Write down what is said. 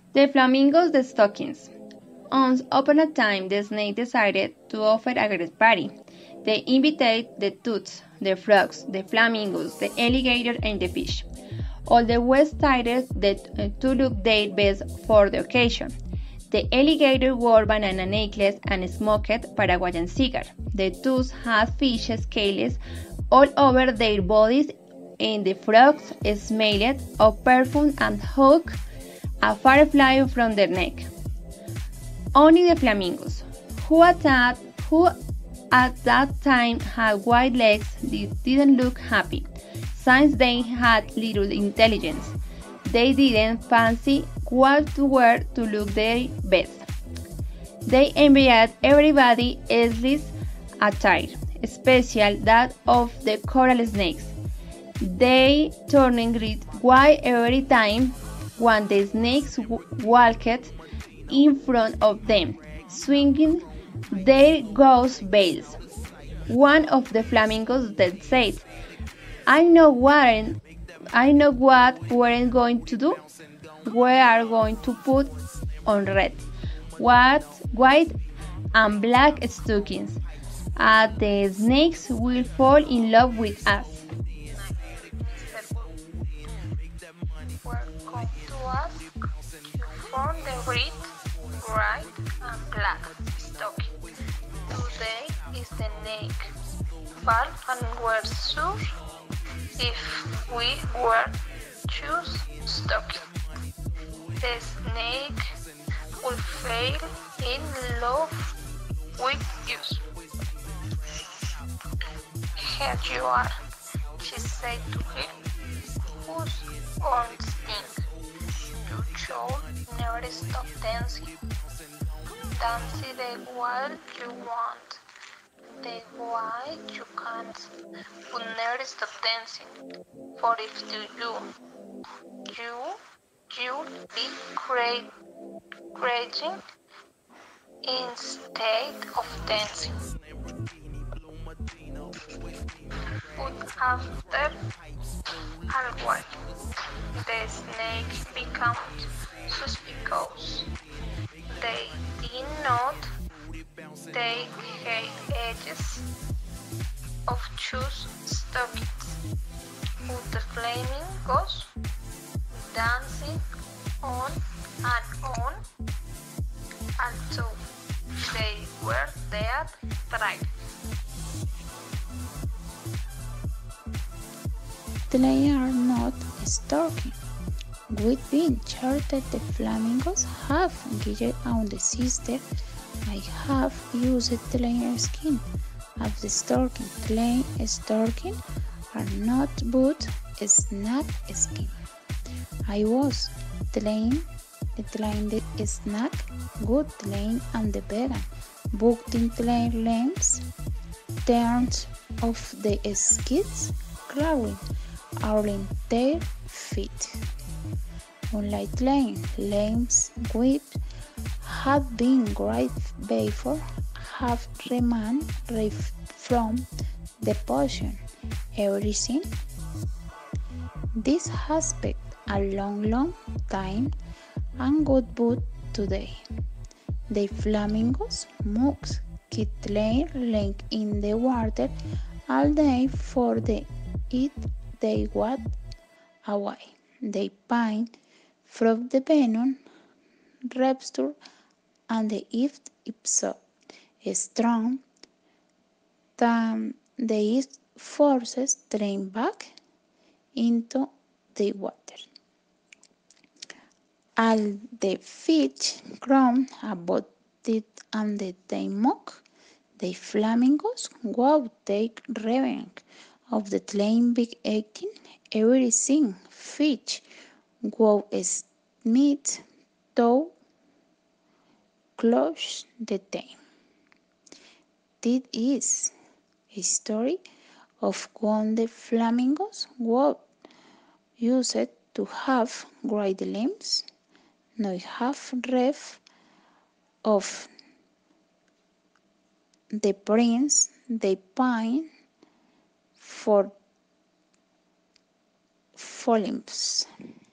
The flamingos, the stockings. Once upon a time, the snake decided to offer a great party. They invited the toots, the frogs, the flamingos, the alligator, and the fish. All the West Siders to look their best for the occasion. The alligator wore banana necklace and smoked Paraguayan cigar. The toots had fish scales all over their bodies, and the frogs smelled of perfume and hugged a firefly from their neck. Only the flamingos, who at that time had white legs, didn't look happy, since they had little intelligence. They didn't fancy what to wear to look their best. They envied everybody else's attire, especially that of the coral snakes. They turned red white every time one the snakes walked in front of them, swinging their gauze veils. One of the flamingos then said, I know what we're going to do. We are going to put on red, white and black stockings. And the snakes will fall in love with us. Welcome to us. You found the red, white, and black stocking. Today is the snake ball, and we're sure if we were choose stocking, the snake will fall in love with you. Here you are, she said to him. Whose own sting? You should never stop dancing. Dance the while you want, the while you can't, but never stop dancing. For if you'll be raging instead of dancing. But after a while, the snake became suspicious. They did not take edges of shoes stockings, but the flamingos dancing on and on, although they were dead tired. They are not stalking. We've been charted the flamingos have gilded on the sister. I have used the layer skin of the stalking. Plain stalking are not but snake skin. I was the snake, good laying and the vegan, booked in the lambs, turns of the skids, crawling, in their feet. Unlike lambs whip have been great before, have remained from the potion. Everything. This has been a long time and good but today. The flamingos must keep their leg in the water all day for the eat they wat away. They pine from the venom, rapture, and the if so strong, then the forces drain back into the water. All the fish grown about it and they mock, the flamingos go take revenge of the plain big aching everything fish go meet to close the time. This is a story of when the flamingos were used to have great limbs, not have ref of the prince they pine for limbs.